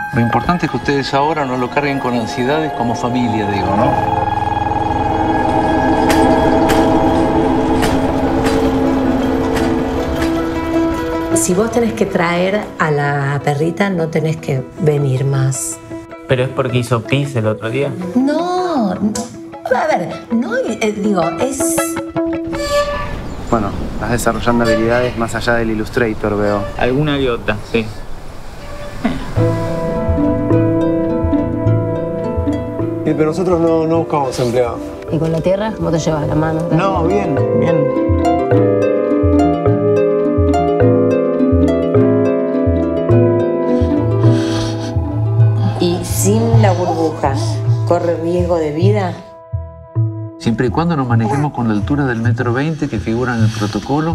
Lo importante es que ustedes ahora no lo carguen con ansiedades como familia, digo, ¿no? Si vos tenés que traer a la perrita, no tenés que venir más. ¿Pero es porque hizo pis el otro día? No, a ver, no, digo, es... Bueno, estás desarrollando habilidades más allá del Illustrator, veo. Alguna que otra, sí. Pero nosotros no buscamos empleados. ¿Y con la tierra? ¿Cómo te llevas la mano? No, bien, bien. Y sin la burbuja, ¿corre riesgo de vida? Siempre y cuando nos manejemos con la altura del 1,20 m que figura en el protocolo.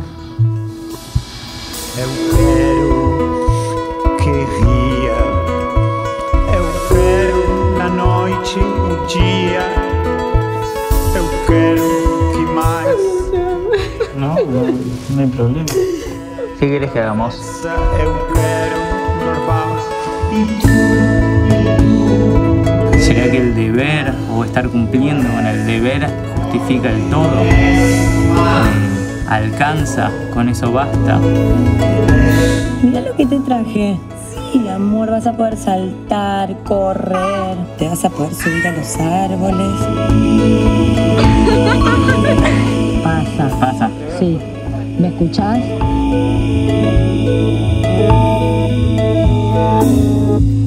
Eu quero que ria, eu quero na noite o dia, eu quero que mais. No hay problema. ¿Qué querés que hagamos? Eu quero normal ¿Será que el deber o estar cumpliendo con el deber justifica el todo? ¿Alcanza? ¿Con eso basta? Mira lo que te traje. Sí, amor, vas a poder saltar, correr, te vas a poder subir a los árboles. Pasa. Sí, ¿me escuchás?